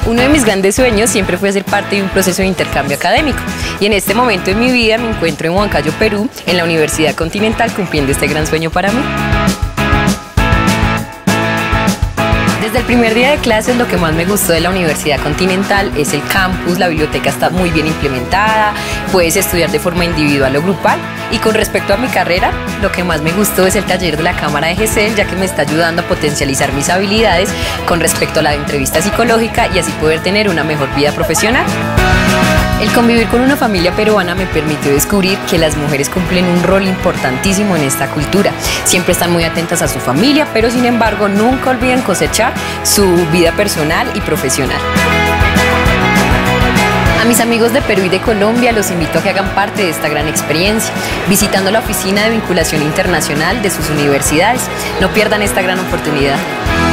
Uno de mis grandes sueños siempre fue ser parte de un proceso de intercambio académico y en este momento de mi vida me encuentro en Huancayo, Perú, en la Universidad Continental cumpliendo este gran sueño para mí. Desde el primer día de clases lo que más me gustó de la Universidad Continental es el campus, la biblioteca está muy bien implementada, puedes estudiar de forma individual o grupal. Y con respecto a mi carrera, lo que más me gustó es el taller de la Cámara de GESEL, ya que me está ayudando a potencializar mis habilidades con respecto a la entrevista psicológica y así poder tener una mejor vida profesional. El convivir con una familia peruana me permitió descubrir que las mujeres cumplen un rol importantísimo en esta cultura. Siempre están muy atentas a su familia, pero sin embargo nunca olvidan cosechar su vida personal y profesional. A mis amigos de Perú y de Colombia los invito a que hagan parte de esta gran experiencia, visitando la Oficina de Vinculación Internacional de sus universidades. No pierdan esta gran oportunidad.